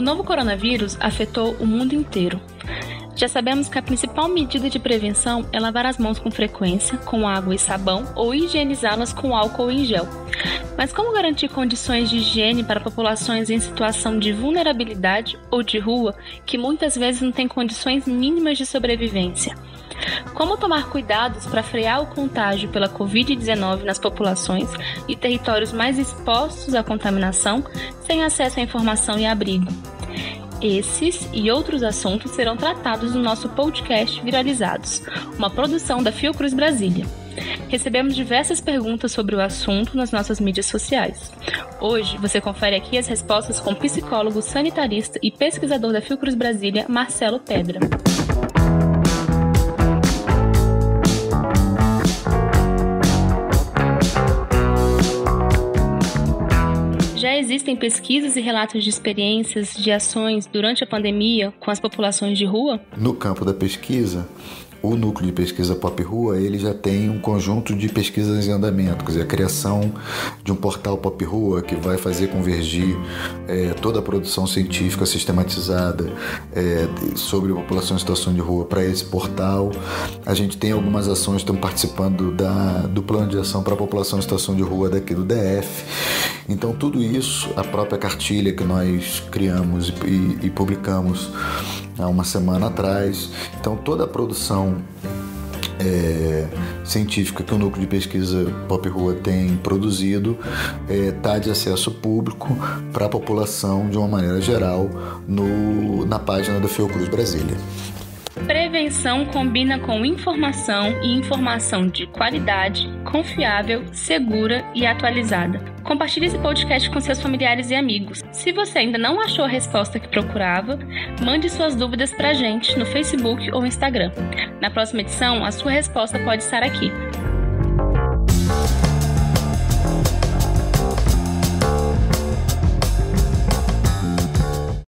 O novo coronavírus afetou o mundo inteiro. Já sabemos que a principal medida de prevenção é lavar as mãos com frequência, com água e sabão, ou higienizá-las com álcool em gel. Mas como garantir condições de higiene para populações em situação de vulnerabilidade ou de rua, que muitas vezes não têm condições mínimas de sobrevivência? Como tomar cuidados para frear o contágio pela Covid-19 nas populações e territórios mais expostos à contaminação, sem acesso à informação e abrigo? Esses e outros assuntos serão tratados no nosso podcast Viralizados, uma produção da Fiocruz Brasília. Recebemos diversas perguntas sobre o assunto nas nossas mídias sociais. Hoje, você confere aqui as respostas com o psicólogo, sanitarista e pesquisador da Fiocruz Brasília, Marcelo Pedra. Já existem pesquisas e relatos de experiências de ações durante a pandemia com as populações de rua? No campo da pesquisa, o núcleo de pesquisa Pop Rua, ele já tem um conjunto de pesquisas em andamento, quer dizer, a criação de um portal Pop Rua que vai fazer convergir toda a produção científica sistematizada sobre a população em situação de rua para esse portal. A gente tem algumas ações que estão participando do plano de ação para a população em situação de rua daqui do DF. Então tudo isso, a própria cartilha que nós criamos e publicamos há uma semana atrás, então toda a produção científica que o núcleo de pesquisa Pop Rua tem produzido está de acesso público para a população de uma maneira geral na página da Fiocruz Brasília. Prevenção combina com informação e informação de qualidade, confiável, segura e atualizada. Compartilhe esse podcast com seus familiares e amigos. Se você ainda não achou a resposta que procurava, mande suas dúvidas pra gente no Facebook ou Instagram. Na próxima edição, a sua resposta pode estar aqui.